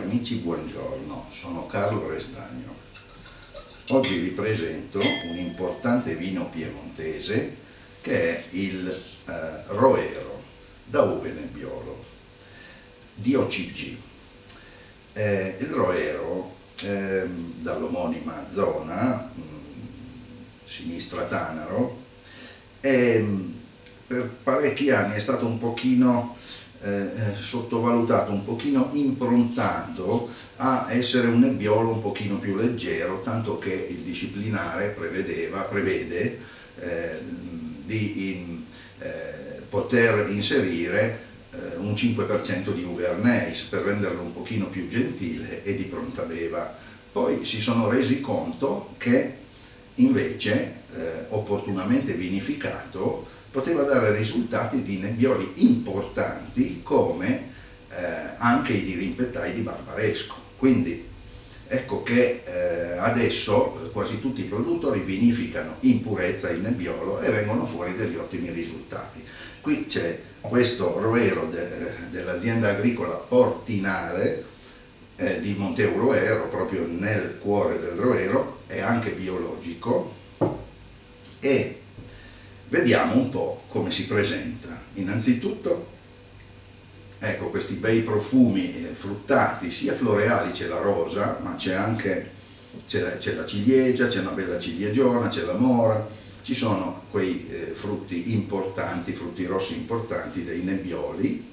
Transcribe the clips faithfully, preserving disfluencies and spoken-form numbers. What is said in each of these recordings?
amici, buongiorno, sono Carlo Restagno. Oggi vi presento un importante vino piemontese che è il eh, Roero da Uve Nebbiolo di O C G. Eh, il Roero, eh, dall'omonima zona, mh, sinistra Tanaro, è, per parecchi anni è stato un pochino Eh, sottovalutato, un pochino improntato a essere un nebbiolo un pochino più leggero, tanto che il disciplinare prevedeva, prevede eh, di in, eh, poter inserire eh, un cinque per cento di uve Arneis per renderlo un pochino più gentile e di pronta beva. Poi si sono resi conto che invece eh, opportunamente vinificato poteva dare risultati di nebbioli importanti come eh, anche i dirimpettai di Barbaresco. Quindi ecco che eh, adesso quasi tutti i produttori vinificano in purezza il nebbiolo e vengono fuori degli ottimi risultati. Qui c'è questo Roero de, dell'azienda agricola Portinale eh, di Monteuroero, proprio nel cuore del Roero, è anche biologico, e vediamo un po' come si presenta. Innanzitutto, ecco questi bei profumi fruttati, sia floreali, c'è la rosa, ma c'è anche c'è la, c'è la ciliegia, c'è una bella ciliegiona, c'è la mora, ci sono quei eh, frutti importanti, frutti rossi importanti dei nebbioli,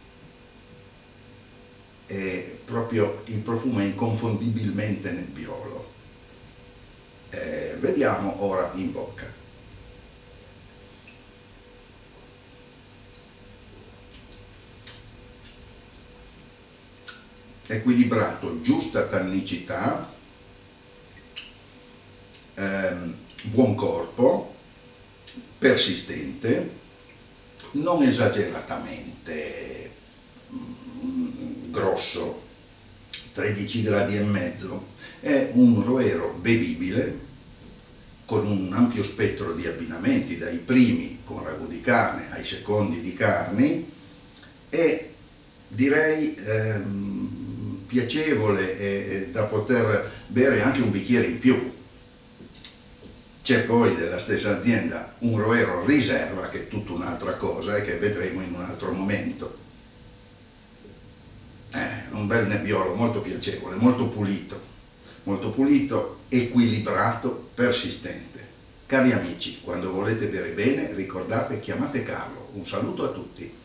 e proprio il profumo è inconfondibilmente nebbiolo. Eh, vediamo ora in bocca. Equilibrato, giusta tannicità, ehm, buon corpo, persistente, non esageratamente mm, grosso, tredici gradi e mezzo. È un Roero bevibile con un ampio spettro di abbinamenti, dai primi con ragù di carne ai secondi di carni, e direi ehm, piacevole e, e da poter bere anche un bicchiere in più. C'è poi della stessa azienda un Roero Riserva, che è tutta un'altra cosa e che vedremo in un altro momento. È un bel nebbiolo molto piacevole, molto pulito, molto pulito, equilibrato, persistente. Cari amici, quando volete bere bene, ricordate, chiamate Carlo. Un saluto a tutti.